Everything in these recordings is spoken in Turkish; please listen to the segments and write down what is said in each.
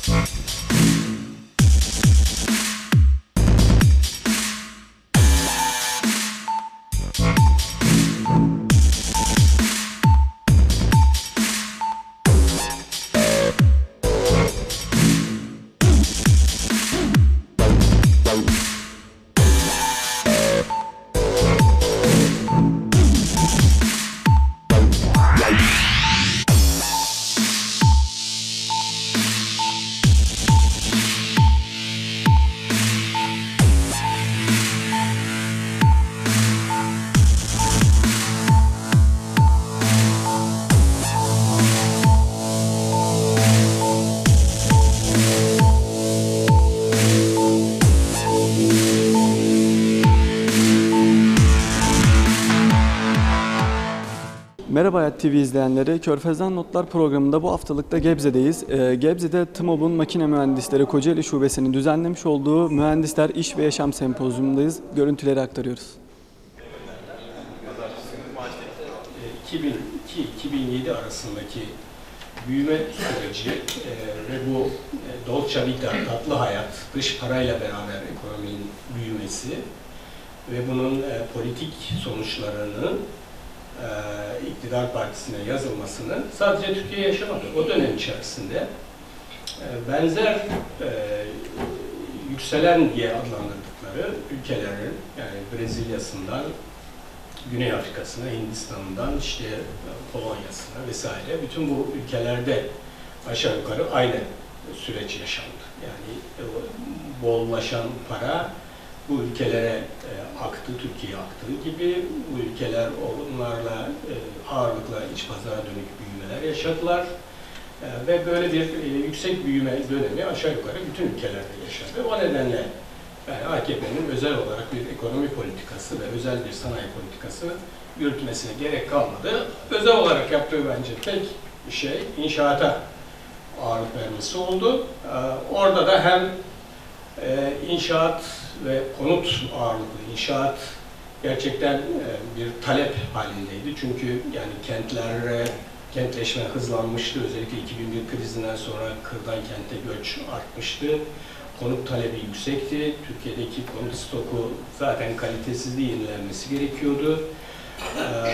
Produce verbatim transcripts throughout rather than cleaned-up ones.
Merhaba Hayat T V izleyenleri, Körfez'den Notlar programında bu haftalıkta Gebze'deyiz. Ee, Gebze'de TMOB'un Makine Mühendisleri Kocaeli Şubesi'nin düzenlemiş olduğu Mühendisler İş ve Yaşam Sempozyumundayız. Görüntüleri aktarıyoruz. iki bin iki iki bin yedi arasındaki büyüme süreci e, ve bu e, Dolce Vita, tatlı hayat, dış parayla beraber ekonominin büyümesi ve bunun e, politik sonuçlarının e, iktidar partisine yazılmasını sadece Türkiye yaşamadı. O dönem içerisinde e, benzer e, yükselen diye adlandırdıkları ülkelerin, yani Brezilya'sından Güney Afrika'sına, Hindistan'dan işte Polonya'sına vesaire, bütün bu ülkelerde aşağı yukarı aynı süreç yaşandı. Yani bollaşan para bu ülkelere e, aktı, Türkiye'ye aktığı gibi bu ülkeler onlarla e, ağırlıkla iç pazara dönük büyümeler yaşadılar. E, ve böyle bir e, yüksek büyüme dönemi aşağı yukarı bütün ülkelerde yaşadı. O nedenle yani A K P'nin özel olarak bir ekonomi politikası ve özel bir sanayi politikası yürütmesine gerek kalmadı. Özel olarak yaptığı bence tek şey inşaata ağırlık vermesi oldu. Ee, orada da hem e, inşaat ve konut ağırlıklı inşaat gerçekten e, bir talep halindeydi. Çünkü yani kentlere kentleşme hızlanmıştı. Özellikle iki bin bir krizinden sonra kırdan kente göç artmıştı. Konut talebi yüksekti. Türkiye'deki konut stoku zaten kalitesizliği yenilenmesi gerekiyordu. Ee,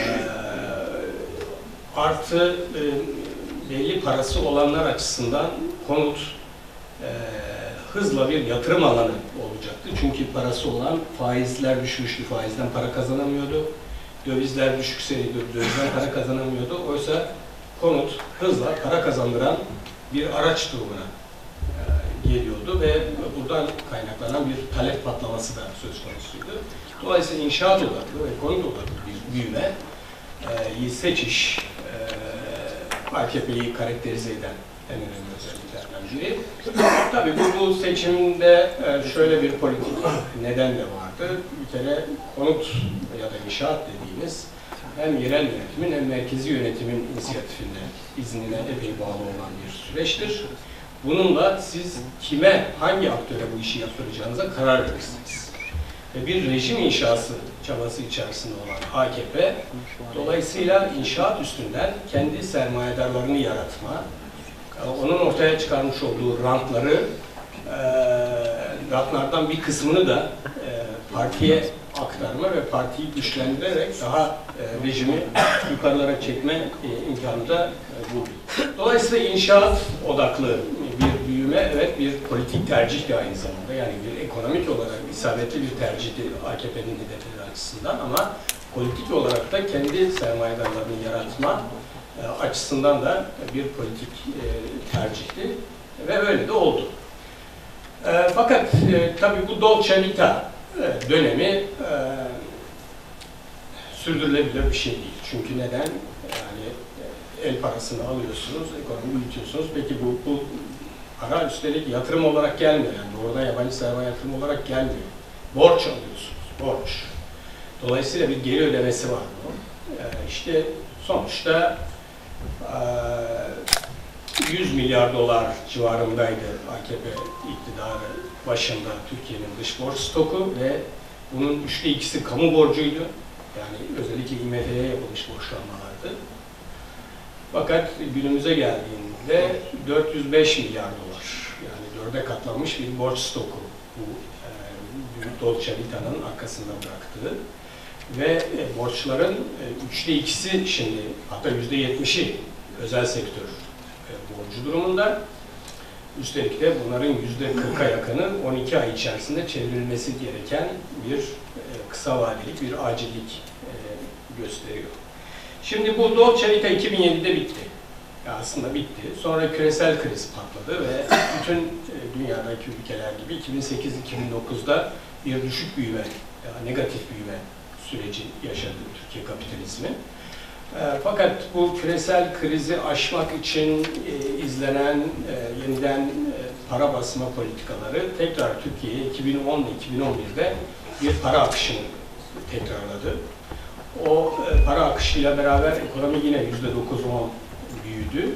artı e, belli parası olanlar açısından konut e, hızla bir yatırım alanı olacaktı. Çünkü parası olan faizler düşmüştü. Faizden para kazanamıyordu. Dövizler düşükse dövizden para kazanamıyordu. Oysa konut hızla para kazandıran bir araç durumuna geliyordu ve buradan kaynaklanan bir talep patlaması da söz konusuydu. Dolayısıyla inşaat odaklı ve konut odaklı bir büyüme e, seçiş e, A K P'yi karakterize eden en önemli özelliklerden biri. Tabii bu, bu seçimde e, şöyle bir politik neden de vardı. Bir kere konut ya da inşaat dediğimiz hem yerel yönetimin hem merkezi yönetimin inisiyatifinde, iznine epey bağlı olan bir süreçtir. Bununla siz kime, hangi aktöre bu işi yaptıracağınıza karar verirsiniz. Ve bir rejim inşası çabası içerisinde olan A K P, dolayısıyla inşaat üstünden kendi sermayedarlarını yaratma, onun ortaya çıkarmış olduğu rantları, e, rantlardan bir kısmını da e, partiye aktarma ve partiyi güçlendirerek daha e, rejimi yukarılara çekme e, imkanı da e, buldu. Dolayısıyla inşaat odaklı bir büyüme, evet bir politik tercihti aynı zamanda. Yani bir ekonomik olarak isabetli bir tercihti A K P'nin hedefleri açısından ama politik olarak da kendi sermayedarlarını yaratma e, açısından da bir politik e, tercihti ve öyle de oldu. E, fakat e, tabii bu Dolce Vita e, dönemi e, sürdürülebilir bir şey değil. Çünkü neden? Yani e, el parasını alıyorsunuz, ekonomi büyütüyorsunuz. Peki bu, bu para üstelik yatırım olarak gelmiyor. Yani doğrudan yabancı sermaye yatırım olarak gelmiyor. Borç alıyorsunuz, borç. Dolayısıyla bir geri ödemesi var bunun. E, işte sonuçta e, yüz milyar dolar civarındaydı A K P iktidarı başında Türkiye'nin dış borç stoku ve bunun üçte ikisi kamu borcuydu. Yani özellikle I M F'ye yapılmış borçlanmalardı. Fakat günümüze geldiğinde dört yüz beş milyar dolar. dörde katlanmış bir borç stoku bu e, Dolce Vita'nın arkasında bıraktığı. Ve e, borçların e, üçte ikisi şimdi, hatta yüzde yetmişi özel sektör e, borcu durumunda. Üstelik de bunların yüzde kırka yakını on iki ay içerisinde çevrilmesi gereken bir e, kısa vadelik bir acillik e, gösteriyor. Şimdi bu Dolce Vita iki bin yedide bitti. Ya aslında bitti. Sonra küresel kriz patladı ve bütün e, dünyadaki ülkeler gibi iki bin sekiz iki bin dokuzda bir düşük büyüme, yani negatif büyüme süreci yaşadı Türkiye kapitalizmi. E, fakat bu küresel krizi aşmak için e, izlenen e, yeniden e, para basma politikaları tekrar Türkiye'ye iki bin on iki bin on birde bir para akışını tekrarladı. O e, para akışıyla beraber ekonomi yine yüzde dokuz on büyüdü.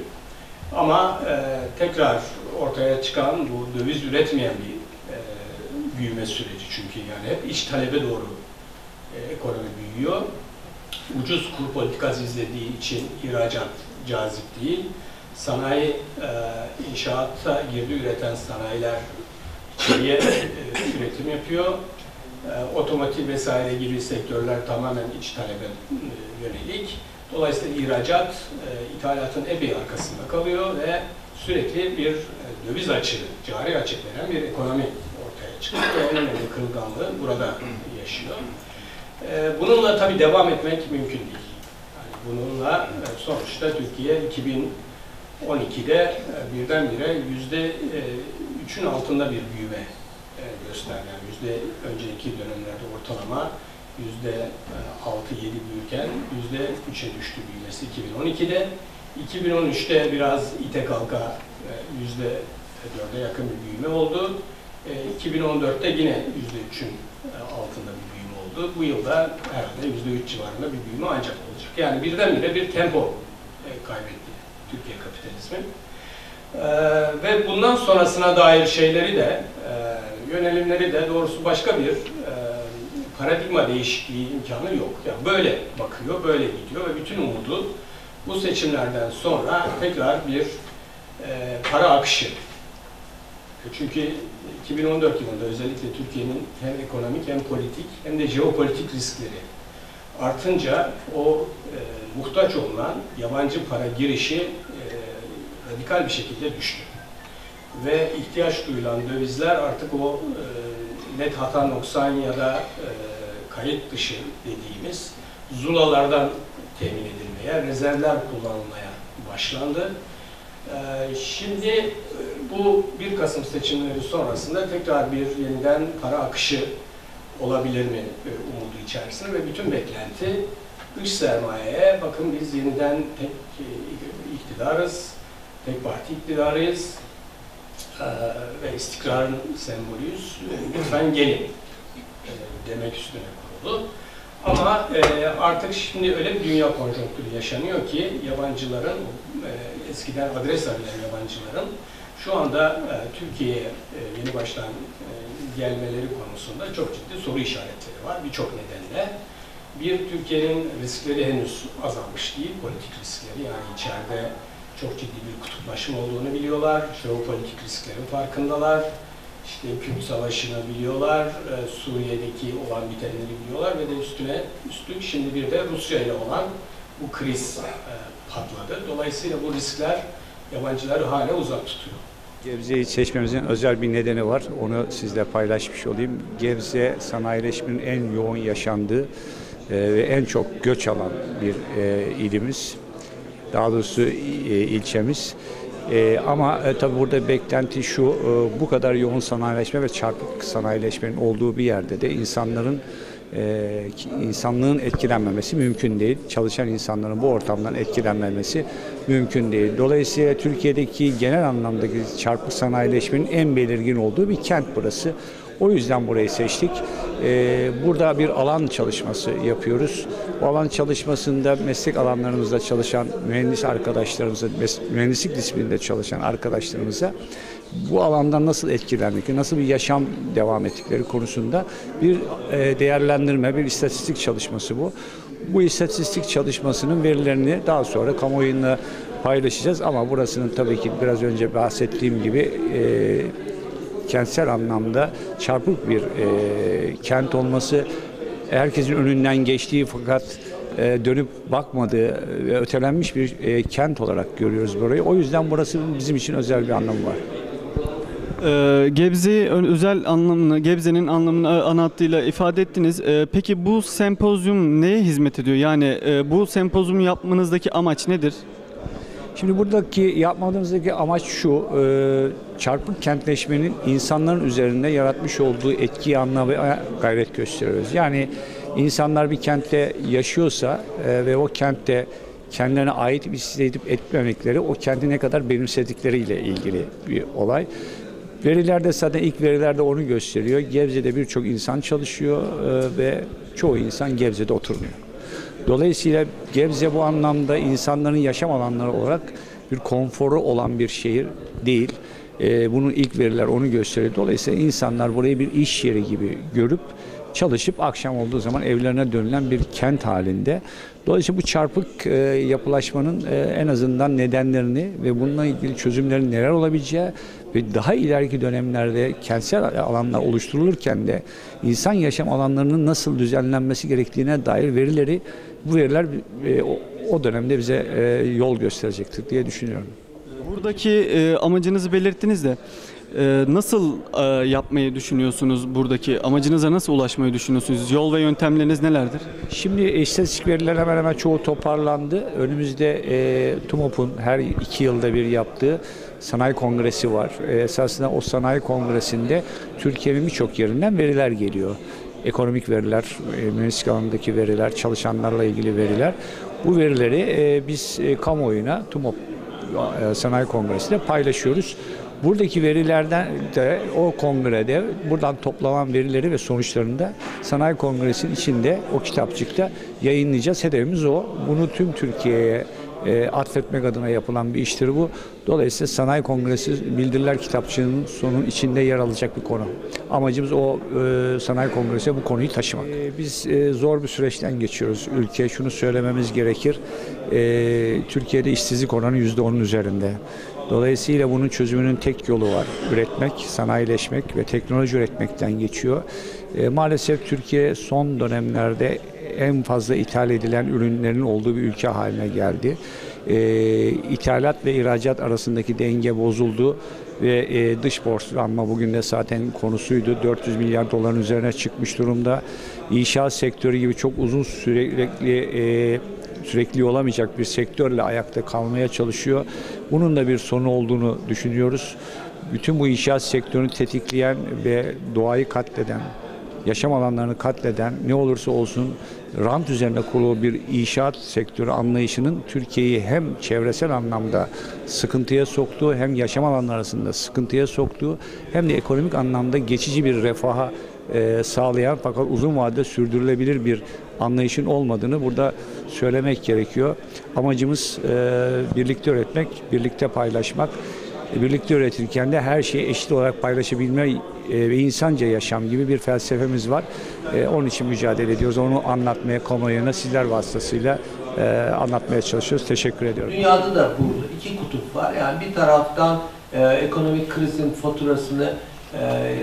Ama e, tekrar ortaya çıkan bu döviz üretmeyen bir e, büyüme süreci, çünkü yani hep iç talebe doğru e, ekonomi büyüyor. Ucuz kur politikası izlediği için ihracat cazip değil. Sanayi, e, inşaatta girdi üreten sanayiler içeriye e, üretim yapıyor. E, otomotiv vesaire gibi sektörler tamamen iç talebe e, yönelik. Dolayısıyla ihracat, e, ithalatın epey arkasında kalıyor ve sürekli bir e, döviz açığı, cari açık veren bir ekonomi ortaya çıkıyor. Ve en önemli kırılganlığı burada yaşıyor. E, bununla tabii devam etmek mümkün değil. Yani bununla e, sonuçta Türkiye iki bin on ikide e, birdenbire yüzde üçün altında bir büyüme e, gösterdi. Yani yüzde önceki dönemlerde ortalama yüzde altı yedi büyürken yüzde üçe düştü büyümesi iki bin on ikide. iki bin on üçte biraz ite kalka yüzde dörde yakın bir büyüme oldu. iki bin on dörtte yine yüzde üçün altında bir büyüme oldu. Bu yılda herhalde yüzde üç civarında bir büyüme ancak olacak. Yani birdenbire bir tempo kaybetti Türkiye kapitalizmi. Ve bundan sonrasına dair şeyleri de, yönelimleri de doğrusu başka bir paradigma değişikliği imkanı yok. Yani böyle bakıyor, böyle gidiyor ve bütün umudu bu seçimlerden sonra tekrar bir e, para akışı. Çünkü iki bin on dört yılında özellikle Türkiye'nin hem ekonomik hem politik hem de jeopolitik riskleri artınca o e, muhtaç olunan yabancı para girişi e, radikal bir şekilde düştü. Ve ihtiyaç duyulan dövizler artık o e, net hata noksan ya da e, kayıt dışı dediğimiz zulalardan temin edilmeye, rezervler kullanılmaya başlandı. E, şimdi bu bir Kasım seçimleri sonrasında tekrar bir yeniden para akışı olabilir mi e, umudu içerisinde ve bütün beklenti dış sermayeye, bakın biz yeniden tek e, iktidarız, tek parti iktidarıyız e, ve istikrarın sembolüyüz, e, lütfen gelin e, demek üstüne kurulu. Ama e, artık şimdi öyle bir dünya konjonktürü yaşanıyor ki yabancıların, e, eskiden adres arayan yabancıların şu anda e, Türkiye'ye e, yeni baştan e, gelmeleri konusunda çok ciddi soru işaretleri var birçok nedenle. Bir, Türkiye'nin riskleri henüz azalmış değil, politik riskleri, yani içeride çok ciddi bir kutuplaşma olduğunu biliyorlar, jeopolitik risklerin farkındalar, işte Kürt Savaşı'nı biliyorlar, e, Suriye'deki olan bitenleri biliyorlar ve de üstüne üstlük şimdi bir de Rusya ile olan bu kriz e, patladı. Dolayısıyla bu riskler yabancıları hala uzak tutuyor. Gebze'yi seçmemizin özel bir nedeni var. Onu sizle paylaşmış olayım. Gebze sanayileşmenin en yoğun yaşandığı ve en çok göç alan bir ilimiz. Daha doğrusu ilçemiz. Ama tabii burada beklenti şu, bu kadar yoğun sanayileşme ve çarpık sanayileşmenin olduğu bir yerde de insanların Ee, insanlığın etkilenmemesi mümkün değil. Çalışan insanların bu ortamdan etkilenmemesi mümkün değil. Dolayısıyla Türkiye'deki genel anlamdaki çarpık sanayileşmenin en belirgin olduğu bir kent burası. O yüzden burayı seçtik. Ee, burada bir alan çalışması yapıyoruz. Bu alan çalışmasında meslek alanlarımızda çalışan mühendis arkadaşlarımıza, mühendislik disiplininde çalışan arkadaşlarımıza bu alandan nasıl etkilendik, nasıl bir yaşam devam ettikleri konusunda bir değerlendirme, bir istatistik çalışması bu. Bu istatistik çalışmasının verilerini daha sonra kamuoyuyla paylaşacağız ama burasının tabii ki biraz önce bahsettiğim gibi kentsel anlamda çarpık bir e, kent olması, herkesin önünden geçtiği fakat e, dönüp bakmadığı ve ötelenmiş bir e, kent olarak görüyoruz burayı. O yüzden burası bizim için özel bir anlamı var. Ee, Gebze özel anlamını, Gebze'nin anlamını ana hattıyla ifade ettiniz. Ee, peki bu sempozyum neye hizmet ediyor? Yani e, bu sempozyumu yapmanızdaki amaç nedir? Şimdi buradaki yapmadığımızdaki amaç şu, e, çarpık kentleşmenin insanların üzerinde yaratmış olduğu etkiyi anlamaya gayret gösteriyoruz. Yani insanlar bir kentte yaşıyorsa e, ve o kentte kendilerine ait bir hissedip etmemekleri, o kenti ne kadar benimsedikleriyle ilgili bir olay. Verilerde zaten ilk verilerde onu gösteriyor. Gebze'de birçok insan çalışıyor e, ve çoğu insan Gebze'de oturmuyor. Dolayısıyla Gebze bu anlamda insanların yaşam alanları olarak bir konforu olan bir şehir değil. E, bunun ilk veriler onu gösteriyor. Dolayısıyla insanlar burayı bir iş yeri gibi görüp çalışıp akşam olduğu zaman evlerine dönülen bir kent halinde. Dolayısıyla bu çarpık e, yapılaşmanın e, en azından nedenlerini ve bununla ilgili çözümlerin neler olabileceği ve daha ileriki dönemlerde kentsel alanlar oluşturulurken de insan yaşam alanlarının nasıl düzenlenmesi gerektiğine dair verileri, bu veriler e, o, o dönemde bize e, yol gösterecektir diye düşünüyorum. Buradaki e, amacınızı belirttiniz de e, nasıl e, yapmayı düşünüyorsunuz buradaki? Amacınıza nasıl ulaşmayı düşünüyorsunuz? Yol ve yöntemleriniz nelerdir? Şimdi istatistik veriler hemen hemen çoğu toparlandı. Önümüzde e, TUMOP'un her iki yılda bir yaptığı sanayi kongresi var. E, esasında o sanayi kongresinde Türkiye'nin birçok yerinden veriler geliyor. Ekonomik veriler, e, mühendislik alanındaki veriler, çalışanlarla ilgili veriler. Bu verileri e, biz e, kamuoyuna TUMOP e, Sanayi Kongresi'nde paylaşıyoruz. Buradaki verilerden de o kongrede buradan toplanan verileri ve sonuçlarını da Sanayi Kongresi'nin içinde o kitapçıkta yayınlayacağız. Hedefimiz o. Bunu tüm Türkiye'ye e, atfetmek adına yapılan bir iştir bu. Dolayısıyla Sanayi Kongresi bildiriler kitapçığının sonun içinde yer alacak bir konu. Amacımız o e, Sanayi Kongresi'ne bu konuyu taşımak. E, biz e, zor bir süreçten geçiyoruz. Ülke şunu söylememiz gerekir. E, Türkiye'de işsizlik oranı yüzde onun üzerinde. Dolayısıyla bunun çözümünün tek yolu var. Üretmek, sanayileşmek ve teknoloji üretmekten geçiyor. E, maalesef Türkiye son dönemlerde en fazla ithal edilen ürünlerin olduğu bir ülke haline geldi. E, ithalat ve ihracat arasındaki denge bozuldu ve e, dış borçlanma bugün de zaten konusuydu. dört yüz milyar doların üzerine çıkmış durumda. İnşaat sektörü gibi çok uzun sürekli e, sürekli olamayacak bir sektörle ayakta kalmaya çalışıyor. Bunun da bir sonu olduğunu düşünüyoruz. Bütün bu inşaat sektörünü tetikleyen ve doğayı katleden, yaşam alanlarını katleden ne olursa olsun rant üzerine kurulu bir inşaat sektörü anlayışının Türkiye'yi hem çevresel anlamda sıkıntıya soktuğu, hem yaşam alanları arasında sıkıntıya soktuğu, hem de ekonomik anlamda geçici bir refaha e, sağlayan fakat uzun vadede sürdürülebilir bir anlayışın olmadığını burada söylemek gerekiyor. Amacımız e, birlikte üretmek, birlikte paylaşmak. Birlikte üretirken de her şeyi eşit olarak paylaşabilme ve insanca yaşam gibi bir felsefemiz var. Onun için mücadele ediyoruz. Onu anlatmaya, kamuoyuna sizler vasıtasıyla anlatmaya çalışıyoruz. Teşekkür ediyorum. Dünyada da bu iki kutup var. Yani bir taraftan e, ekonomik krizin faturasını e,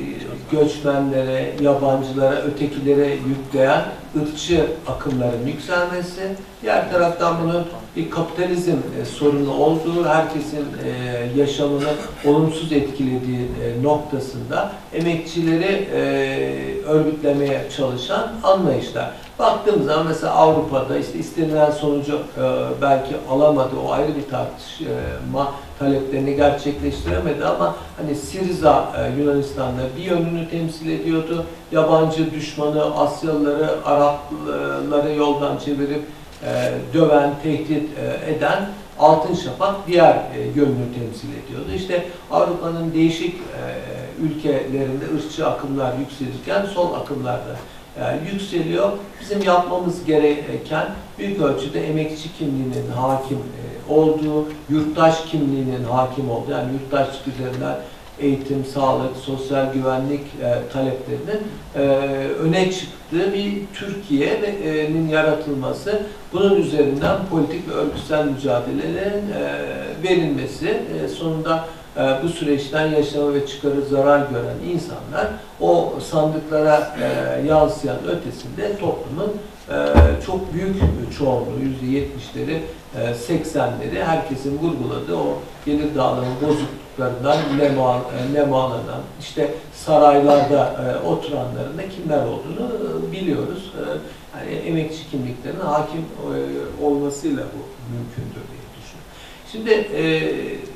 göçmenlere, yabancılara, ötekilere yükleyen ırkçı akımların yükselmesi, diğer taraftan bunun bir kapitalizm e, sorunu olduğu, herkesin e, yaşamını olumsuz etkilediği e, noktasında emekçileri e, örgütlemeye çalışan anlayışlar. Baktığımız zaman mesela Avrupa'da işte istenilen sonucu e, belki alamadı, o ayrı bir tartışma, taleplerini gerçekleştiremedi ama hani Siriza e, Yunanistan'da bir yönünü temsil ediyordu. Yabancı düşmanı, Asyalıları, Arapları yoldan çevirip e, döven, tehdit e, eden Altın Şafak diğer e, yönünü temsil ediyordu. İşte Avrupa'nın değişik e, ülkelerinde ırkçı akımlar yükselirken sol akımlar da yani yükseliyor. Bizim yapmamız gereken büyük ölçüde emekçi kimliğinin hakim olduğu, yurttaş kimliğinin hakim olduğu, yani yurttaşlık üzerinden eğitim, sağlık, sosyal güvenlik e, taleplerinin e, öne çıktığı bir Türkiye'nin yaratılması, bunun üzerinden politik ve örgütsel mücadelelerin e, verilmesi, e, sonunda e, bu süreçten yaşama ve çıkarı zarar gören insanlar o sandıklara e, yansıyan ötesinde toplumun e, çok büyük çoğunluğu, yüzde yetmişleri, e, seksenleri herkesin vurguladığı o gelir dağılımı bozukluklarından nema, e, nemalanan, işte saraylarda e, oturanların da kimler olduğunu e, biliyoruz. E, yani emekçi kimliklerine hakim e, olmasıyla bu mümkündür diye düşünüyorum. Şimdi e,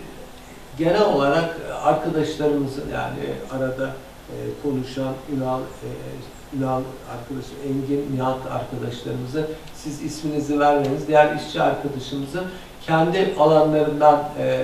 genel olarak arkadaşlarımızın, yani arada e, konuşan Ünal, e, Ünal arkadaşım, Engin, Nihat arkadaşlarımızın, siz isminizi vermeniz, diğer işçi arkadaşımızın kendi alanlarından e,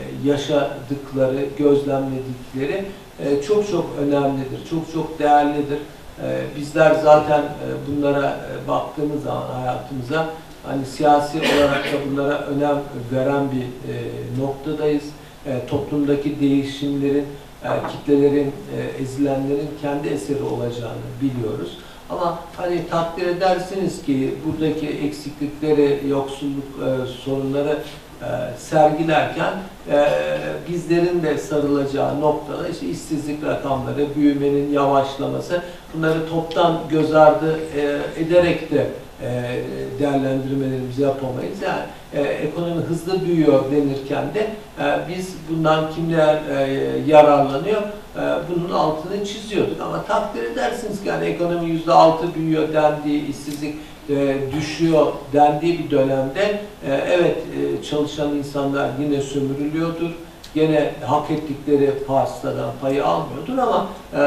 yaşadıkları, gözlemledikleri e, çok çok önemlidir, çok çok değerlidir. E, bizler zaten e, bunlara e, baktığımız zaman hayatımıza, hani siyasi olarak da bunlara önem veren bir e, noktadayız. E, toplumdaki değişimlerin, e, kitlelerin, e, ezilenlerin kendi eseri olacağını biliyoruz. Ama hani takdir edersiniz ki buradaki eksiklikleri, yoksulluk e, sorunları e, sergilerken e, bizlerin de sarılacağı noktada işte işsizlik rakamları, büyümenin yavaşlaması, bunları toptan göz ardı e, ederek de e, değerlendirmelerimizi yapamayız. Yani e, ekonomi hızlı büyüyor denirken de e, biz bundan kimler e, yararlanıyor? E, bunun altını çiziyorduk. Ama takdir edersiniz ki yani ekonomi yüzde altı büyüyor dendiği, işsizlik e, düşüyor dendiği bir dönemde e, evet e, çalışan insanlar yine sömürülüyordur. Gene hak ettikleri pastadan payı almıyordur ama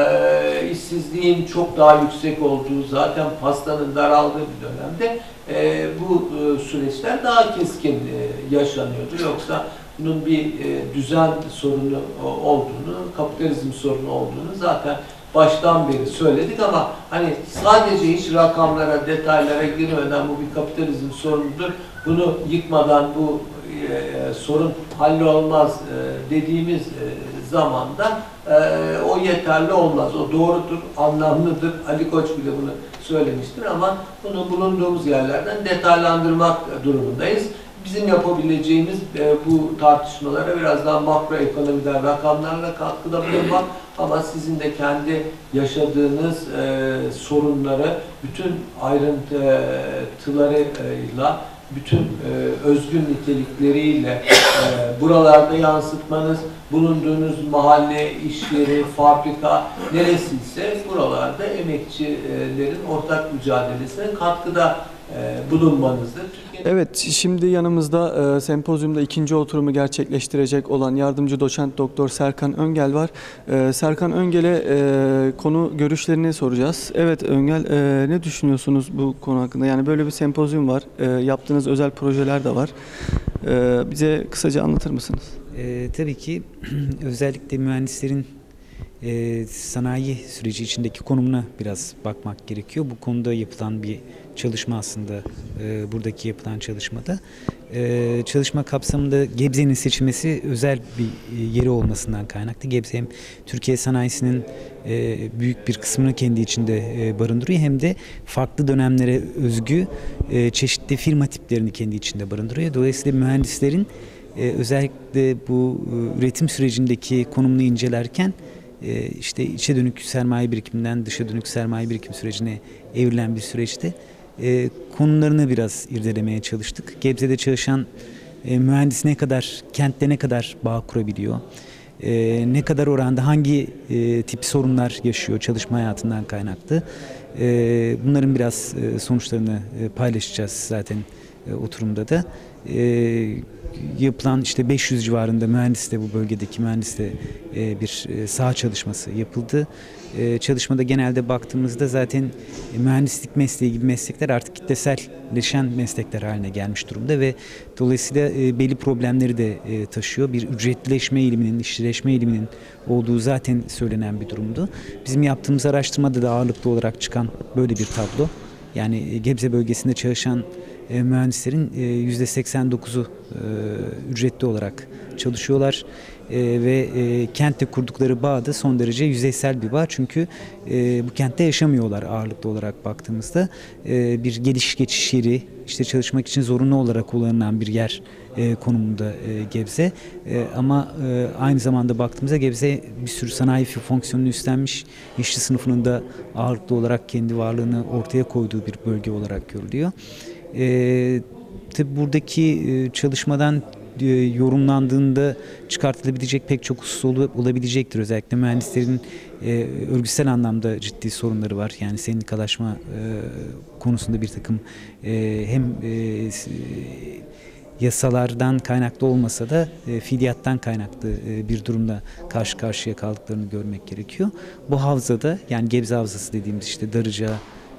e, işsizliğin çok daha yüksek olduğu, zaten pastanın daraldığı bir dönemde e, bu e, süreçler daha keskin e, yaşanıyordu. Yoksa bunun bir e, düzen sorunu olduğunu, kapitalizm sorunu olduğunu zaten baştan beri söyledik ama hani sadece hiç rakamlara, detaylara girmeden bu bir kapitalizm sorunudur, bunu yıkmadan bu e, sorun hallolmaz e, dediğimiz e, zamanda e, o yeterli olmaz. O doğrudur, anlamlıdır. Ali Koç bile bunu söylemiştir ama bunu bulunduğumuz yerlerden detaylandırmak durumundayız. Bizim yapabileceğimiz e, bu tartışmalara biraz daha makroekonomiden, rakamlarla katkıda bulunmak ama sizin de kendi yaşadığınız e, sorunları bütün ayrıntılarıyla, bütün e, özgün nitelikleriyle e, buralarda yansıtmanız, bulunduğunuz mahalle, iş yeri, fabrika neresiyse buralarda emekçilerin ortak mücadelesine katkıda e, bulunmanızdır. Evet, şimdi yanımızda e, sempozyumda ikinci oturumu gerçekleştirecek olan yardımcı doçent doktor Serkan Öngel var. E, Serkan Öngel'e e, konu görüşlerini soracağız. Evet Öngel, e, ne düşünüyorsunuz bu konu hakkında? Yani böyle bir sempozyum var, e, yaptığınız özel projeler de var. E, bize kısaca anlatır mısınız? E, tabii ki özellikle mühendislerin e, sanayi süreci içindeki konumuna biraz bakmak gerekiyor. Bu konuda yapılan bir çalışma aslında, e, buradaki yapılan çalışmada. E, çalışma kapsamında Gebze'nin seçilmesi özel bir yeri olmasından kaynaklı. Gebze hem Türkiye sanayisinin e, büyük bir kısmını kendi içinde e, barındırıyor, hem de farklı dönemlere özgü e, çeşitli firma tiplerini kendi içinde barındırıyor. Dolayısıyla mühendislerin e, özellikle bu e, üretim sürecindeki konumunu incelerken e, işte içe dönük sermaye birikiminden dışa dönük sermaye birikim sürecine evrilen bir süreçte E, konularını biraz irdelemeye çalıştık. Gebze'de çalışan e, mühendis ne kadar, kentte ne kadar bağ kurabiliyor, e, ne kadar oranda hangi e, tip sorunlar yaşıyor çalışma hayatından kaynaklı. E, bunların biraz e, sonuçlarını e, paylaşacağız zaten e, oturumda da. E, yapılan işte beş yüz civarında mühendisle, bu bölgedeki mühendisle e, bir e, saha çalışması yapıldı. E, çalışmada genelde baktığımızda zaten e, mühendislik mesleği gibi meslekler artık kitleselleşen meslekler haline gelmiş durumda ve dolayısıyla e, belli problemleri de e, taşıyor. Bir ücretlileşme eğiliminin, işçileşme eğiliminin olduğu zaten söylenen bir durumdu. Bizim yaptığımız araştırmada da ağırlıklı olarak çıkan böyle bir tablo. Yani e, Gebze bölgesinde çalışan E, mühendislerin e, yüzde seksen dokuzu e, ücretli olarak çalışıyorlar. e, ve e, kentle kurdukları bağ da son derece yüzeysel bir bağ. Çünkü e, bu kentte yaşamıyorlar ağırlıklı olarak baktığımızda. E, bir geliş geçiş yeri, işte çalışmak için zorunlu olarak kullanılan bir yer e, konumunda e, Gebze. E, ama e, aynı zamanda baktığımızda Gebze bir sürü sanayi fonksiyonunu üstlenmiş, işçi sınıfının da ağırlıklı olarak kendi varlığını ortaya koyduğu bir bölge olarak görülüyor. E, tabii buradaki e, çalışmadan e, yorumlandığında çıkartılabilecek pek çok husus ol, olabilecektir. Özellikle mühendislerin e, örgütsel anlamda ciddi sorunları var. Yani sendikalaşma e, konusunda bir takım e, hem e, yasalardan kaynaklı olmasa da e, fiiliyattan kaynaklı e, bir durumla karşı karşıya kaldıklarını görmek gerekiyor. Bu havzada, yani Gebze Havzası dediğimiz işte Darıca,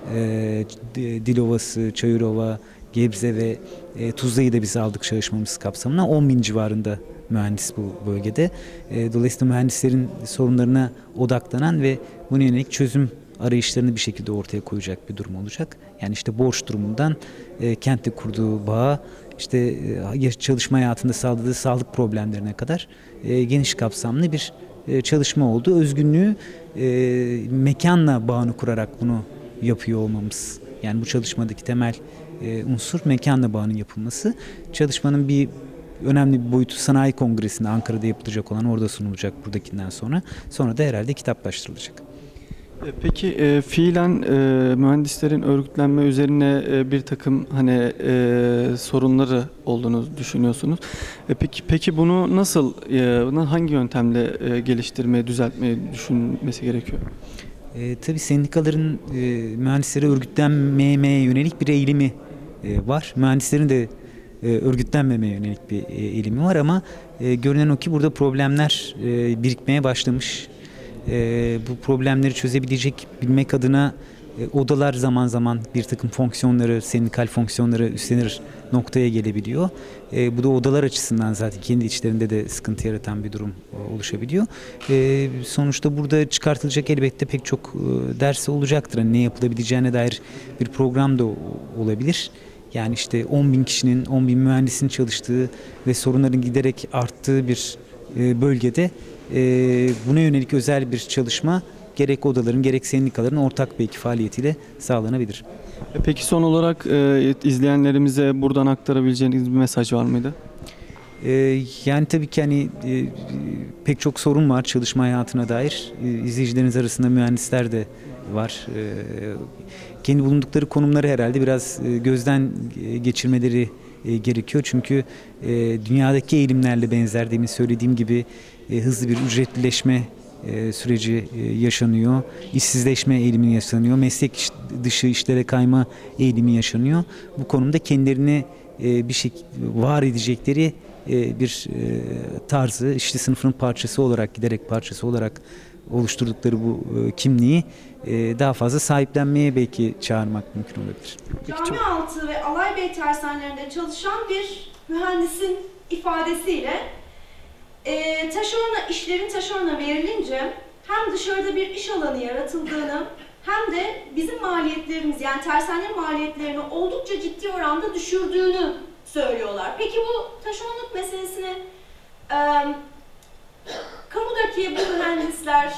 e, Dilovası, Çayırova, Gebze ve e, Tuzla'yı da biz aldık çalışmamız kapsamına. on bin civarında mühendis bu bölgede. E, dolayısıyla mühendislerin sorunlarına odaklanan ve buna yönelik çözüm arayışlarını bir şekilde ortaya koyacak bir durum olacak. Yani işte borç durumundan e, kentle kurduğu bağa, işte e, çalışma hayatında sağladığı sağlık problemlerine kadar e, geniş kapsamlı bir e, çalışma oldu. Özgünlüğü e, mekanla bağını kurarak bunu yapıyor olmamız. Yani bu çalışmadaki temel e, unsur mekanla bağının yapılması. Çalışmanın bir önemli bir boyutu sanayi kongresinde Ankara'da yapılacak olan, orada sunulacak buradakinden sonra. Sonra da herhalde kitaplaştırılacak. Peki e, fiilen e, mühendislerin örgütlenme üzerine e, bir takım hani e, sorunları olduğunu düşünüyorsunuz. E, peki peki bunu nasıl e, hangi yöntemle e, geliştirmeye, düzeltmeye düşünmesi gerekiyor? E, tabii sendikaların e, mühendisleri örgütlenmeye yönelik bir eğilimi e, var. Mühendislerin de e, örgütlenmemeye yönelik bir e, eğilimi var ama e, görünen o ki burada problemler e, birikmeye başlamış. E, bu problemleri çözebilecek bilmek adına e, odalar zaman zaman bir takım fonksiyonları, sendikal fonksiyonları üstlenir noktaya gelebiliyor. E, bu da odalar açısından zaten kendi içlerinde de sıkıntı yaratan bir durum e, oluşabiliyor. E, sonuçta burada çıkartılacak elbette pek çok e, ders olacaktır. Yani ne yapılabileceğine dair bir program da olabilir. Yani işte on bin kişinin, on bin mühendisin çalıştığı ve sorunların giderek arttığı bir e, bölgede e, buna yönelik özel bir çalışma gerek odaların gerek sendikaların ortak belki faaliyetiyle sağlanabilir. Peki son olarak e, izleyenlerimize buradan aktarabileceğiniz bir mesaj var mıydı? E, yani tabii ki hani e, pek çok sorun var çalışma hayatına dair. E, izleyicileriniz arasında mühendisler de var. E, kendi bulundukları konumları herhalde biraz e, gözden geçirmeleri e, gerekiyor. Çünkü e, dünyadaki eğilimlerle benzer, demin söylediğim gibi e, hızlı bir ücretlileşme e, süreci e, yaşanıyor. İşsizleşme eğilimi yaşanıyor. Meslek iş, dışı işlere kayma eğilimi yaşanıyor. Bu konumda kendilerini e, bir şey var edecekleri e, bir e, tarzı, işçi sınıfının parçası olarak, giderek parçası olarak oluşturdukları bu e, kimliği e, daha fazla sahiplenmeye belki çağırmak mümkün olabilir. Cami altı ve Alaybey tersanelerinde çalışan bir mühendisin ifadesiyle e, taşerona, işlerin taşerona verilince hem dışarıda bir iş alanı yaratıldığını hem de bizim maliyetlerimiz, yani tersane maliyetlerini oldukça ciddi oranda düşürdüğünü söylüyorlar. Peki bu taşeronluk meselesini e, kamudaki bu mühendisler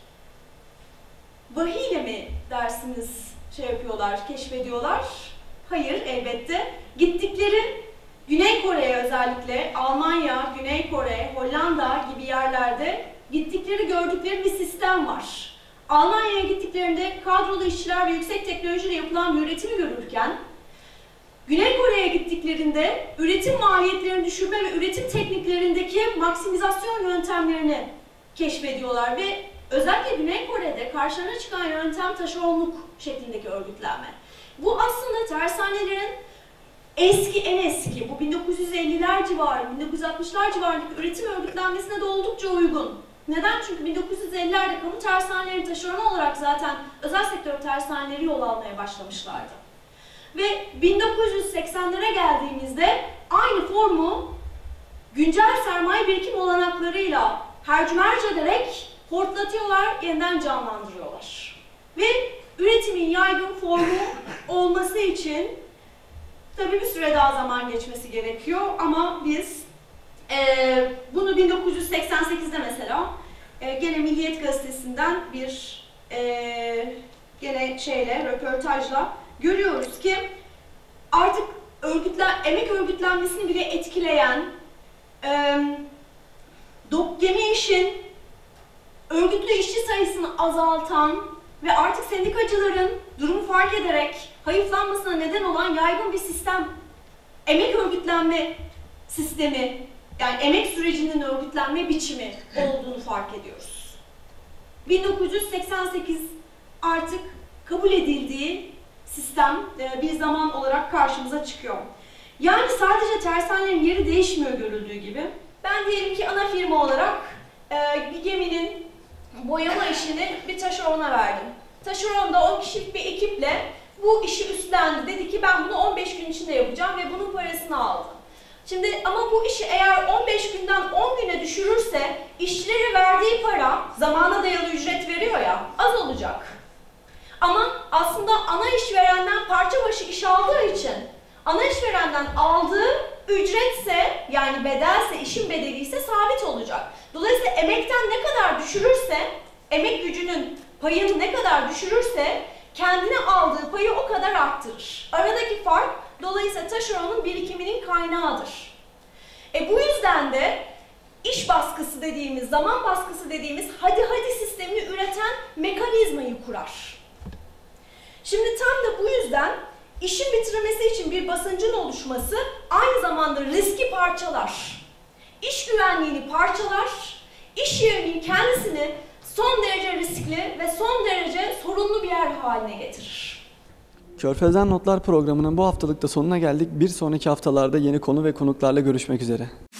vahiyle mi dersiniz şey yapıyorlar, keşfediyorlar? Hayır, elbette. Gittikleri Güney Kore'ye, özellikle Almanya, Güney Kore, Hollanda gibi yerlerde gittikleri, gördükleri bir sistem var. Almanya'ya gittiklerinde kadrolu işçiler ve yüksek teknolojiyle yapılan bir üretimi görürken, Güney Kore'ye gittiklerinde üretim maliyetlerini düşürme ve üretim tekniklerindeki maksimizasyon yöntemlerini keşfediyorlar ve özellikle Güney Kore'de karşılarına çıkan yöntem taşeronluk şeklindeki örgütlenme. Bu aslında tersanelerin eski, en eski, bu bin dokuz yüz elliler civarı, bin dokuz yüz altmışlar civarındaki üretim örgütlenmesine de oldukça uygun. Neden? Çünkü bin dokuz yüz ellilerde kamu tersaneleri taşeron olarak zaten özel sektör tersaneleri yol almaya başlamışlardı. Ve bin dokuz yüz seksenlere geldiğimizde aynı formu güncel sermaye birikim olanaklarıyla hercümerc ederek hortlatıyorlar, yeniden canlandırıyorlar. Ve üretimin yaygın formu olması için tabii bir süre daha zaman geçmesi gerekiyor ama biz Ee, bunu bin dokuz yüz seksen sekizde mesela e, gene Milliyet Gazetesi'nden bir e, gene şeyle, röportajla görüyoruz ki artık örgütlen, emek örgütlenmesini bile etkileyen, e, dok gemi işin örgütlü işçi sayısını azaltan ve artık sendikacıların durumu fark ederek hayıflanmasına neden olan yaygın bir sistem, emek örgütlenme sistemi, yani emek sürecinin örgütlenme biçimi olduğunu fark ediyoruz. bin dokuz yüz seksen sekiz artık kabul edildiği sistem bir zaman olarak karşımıza çıkıyor. Yani sadece tersanelerin yeri değişmiyor görüldüğü gibi. Ben diyelim ki ana firma olarak bir geminin boyama işini bir taşerona verdim. Taşeron da on kişilik bir ekiple bu işi üstlendi. Dedi ki ben bunu on beş gün içinde yapacağım ve bunun parasını aldı. Şimdi ama bu işi eğer on beş günden on güne düşürürse işçilere verdiği para, zamana dayalı ücret veriyor ya, az olacak. Ama aslında ana işverenden parça başı iş aldığı için ana işverenden aldığı ücretse, yani bedelse, işin bedeli ise sabit olacak. Dolayısıyla emekten ne kadar düşürürse, emek gücünün payını ne kadar düşürürse kendine aldığı payı o kadar arttırır. Aradaki fark dolayısıyla taşeronun birikiminin kaynağıdır. E bu yüzden de iş baskısı dediğimiz, zaman baskısı dediğimiz hadi hadi sistemini üreten mekanizmayı kurar. Şimdi tam da bu yüzden işin bitirilmesi için bir basıncın oluşması aynı zamanda riski parçalar. İş güvenliğini parçalar, iş yerinin kendisini son derece riskli ve son derece sorunlu bir yer haline getirir. Körfez'den Notlar programının bu haftalıkta sonuna geldik. Bir sonraki haftalarda yeni konu ve konuklarla görüşmek üzere.